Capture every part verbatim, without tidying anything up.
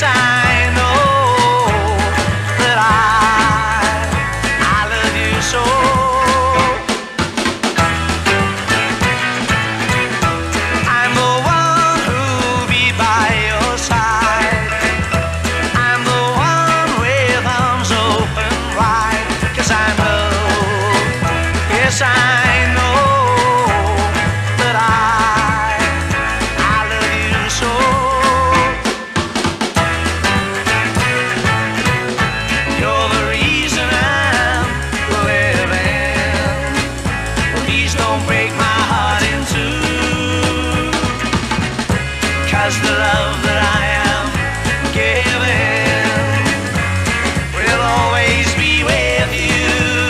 I know that I, I love you so. I'm the one who'll be by your side. I'm the one with arms open wide. 'Cause I know, yes I know that I, I love you so. You're the reason I'm living. Please don't break my heart in two. 'Cause the love that I am giving will always be with you.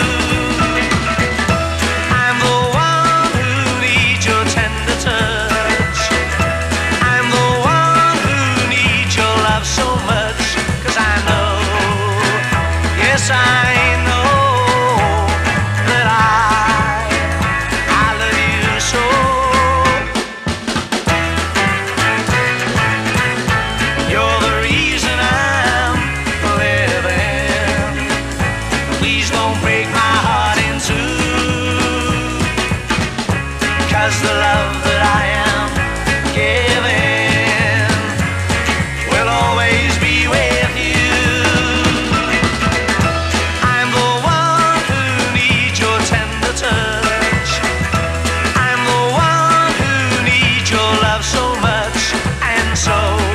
I'm the one who needs your tender touch. I'm the one who needs your love so much. 'Cause I know, yes I know that I, I love you so. You're the reason I'm living. Please don't break my heart in two. 'Cause the love that I am giving will always be with you. I'm the one who needs your tender touch. I'm the one who needs your love so much. And so